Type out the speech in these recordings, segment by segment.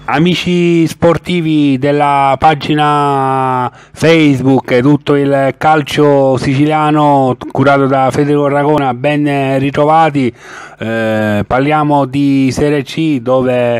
Amici sportivi della pagina Facebook, tutto il calcio siciliano curato da Federico Aragona, ben ritrovati. Parliamo di Serie C, dove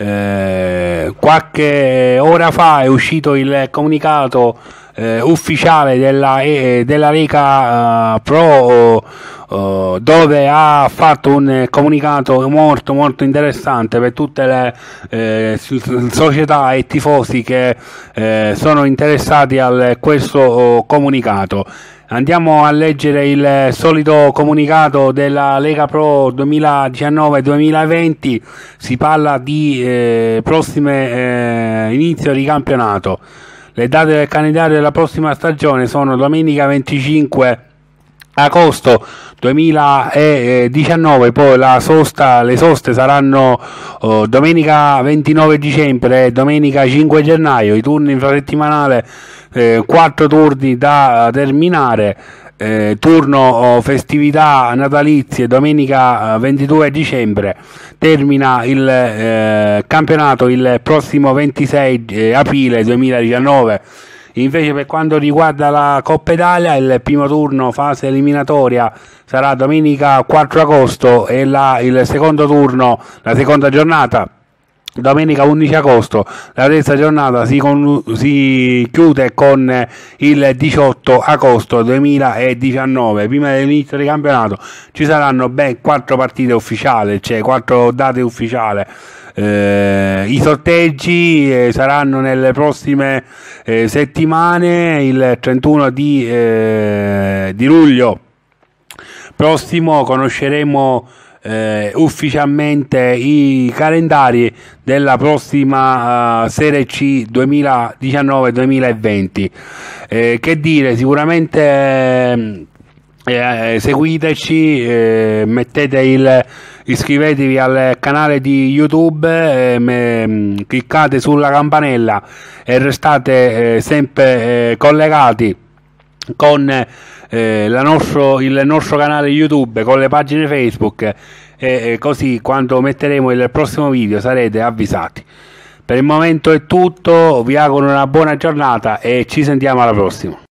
qualche ora fa è uscito il comunicato ufficiale della Lega Pro, dove ha fatto un comunicato molto interessante per tutte le società e tifosi che sono interessati a questo comunicato. Andiamo a leggere il solito comunicato della Lega Pro 2019-2020. Si parla di prossime inizio di campionato. Le date del calendario della prossima stagione sono domenica 25 agosto 2019, poi le soste saranno domenica 29 dicembre e domenica 5 gennaio, i turni infrasettimanali, 4 turni da terminare. Turno festività natalizie domenica 22 dicembre, termina il campionato il prossimo 26 aprile 2019. Invece per quanto riguarda la Coppa Italia, il primo turno fase eliminatoria sarà domenica 4 agosto e il secondo turno, la seconda giornata, domenica 11 agosto. La terza giornata si chiude con il 18 agosto 2019. Prima dell'inizio del campionato ci saranno ben 4 partite ufficiali, cioè 4 date ufficiali. I sorteggi saranno nelle prossime settimane. Il 31 di luglio prossimo conosceremo ufficialmente i calendari della prossima Serie C 2019-2020. Che dire, sicuramente seguiteci, iscrivetevi al canale di YouTube, cliccate sulla campanella e restate sempre collegati con il nostro canale YouTube, con le pagine Facebook, e così quando metteremo il prossimo video sarete avvisati. Per il momento è tutto, vi auguro una buona giornata e ci sentiamo alla prossima.